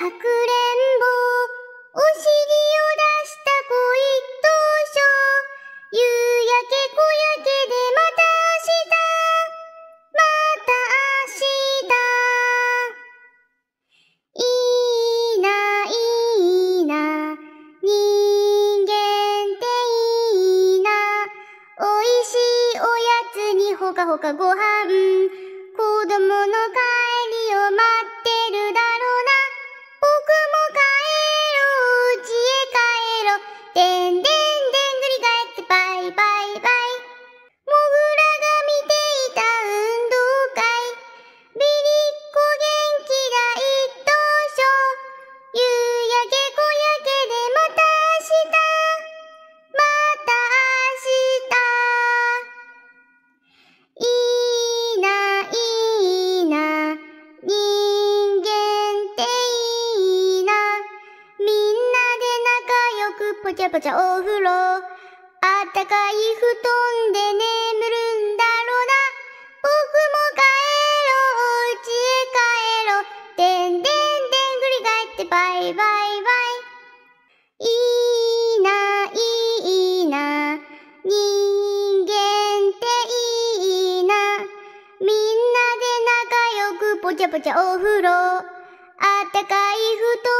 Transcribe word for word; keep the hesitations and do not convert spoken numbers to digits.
かくれんぼ、お尻を出した子一等賞、夕焼け小焼けでまた明日、また明日。いいないいな、人間っていいな、おいしいおやつにほかほかご飯、子供の帰りを待ってるだろうな。僕も帰ろう、家へ帰ろう。でんでんでんぐり返ってバイバイバイ。モグラが見ていた運動会。ビリッコ元気だ一等賞。夕焼け小焼けでまた明日。また明日。いいないいな、人間っていいな、みんなで仲良くぽちゃぽちゃお風呂、あったかい布団で眠るんだろうな。僕も帰ろう、家へ帰ろう。でんでんでんぐり返ってバイバイバイ。いいないいな、人間っていいな、みんなで仲良くぽちゃぽちゃお風呂、あったかい布団